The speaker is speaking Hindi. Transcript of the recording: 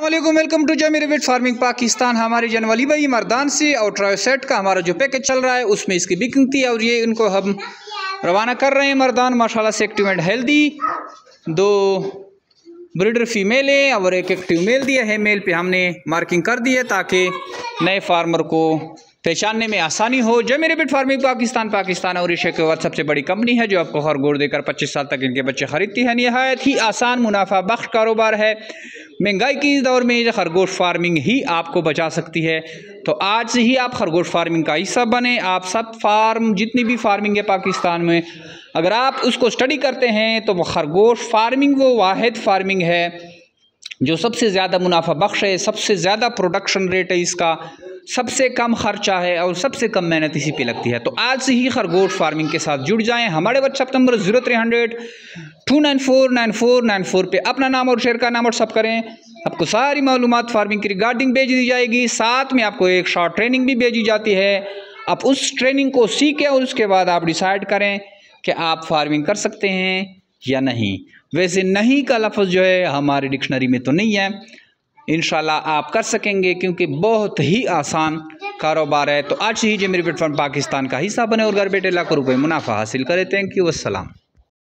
वेलकम टू जमीरविट फार्मिंग पाकिस्तान। हमारे जनवली भाई मर्दान से और ट्रायोसेट का हमारा जो पैकेज चल रहा है उसमें इसकी बिकिंग थी और ये इनको हम रवाना कर रहे हैं। मर्दान माशाल्लाह से एक्टिव एंड हेल्दी, दो ब्रीडर फीमेल है और एक एक्टिव मेल दिया है। मेल पे हमने मार्किंग कर दी है ताकि नए फार्मर को पहचानने में आसानी हो। जमीरविट फार्मिंग पाकिस्तान और एशिया के बाद सबसे बड़ी कंपनी है जो आपको हर गोड़ देकर 25 साल तक इनके बच्चे खरीदती है। निहायत ही आसान मुनाफा बख्श कारोबार है। महंगाई के इस दौर में खरगोश फार्मिंग ही आपको बचा सकती है। तो आज से ही आप खरगोश फार्मिंग का हिस्सा बने। आप सब फार्म जितनी भी फार्मिंग है पाकिस्तान में, अगर आप उसको स्टडी करते हैं तो वो खरगोश फार्मिंग वो वाहिद फार्मिंग है जो सबसे ज़्यादा मुनाफा बख्श है, सबसे ज़्यादा प्रोडक्शन रेट है इसका, सबसे कम खर्चा है और सबसे कम मेहनत इसी पे लगती है। तो आज से ही खरगोश फार्मिंग के साथ जुड़ जाएं। हमारे व्हाट्सएप नंबर 0300 294 9494 पे अपना नाम और शेयर का नाम व्हाट्सअप करें। आपको सारी मालूमात फार्मिंग की रिगार्डिंग भेज दी जाएगी, साथ में आपको एक शॉर्ट ट्रेनिंग भी भेजी जाती है। आप उस ट्रेनिंग को सीखें और उसके बाद आप डिसाइड करें कि आप फार्मिंग कर सकते हैं या नहीं। वैसे नहीं का लफ्ज़ जो है हमारी डिक्शनरी में तो नहीं है, इंशाल्लाह आप कर सकेंगे क्योंकि बहुत ही आसान कारोबार है। तो आज ही जमीरविट फार्म पाकिस्तान का हिस्सा बने और घर बैठे लाखों रुपए मुनाफा हासिल करें। थैंक यू, अस्सलाम।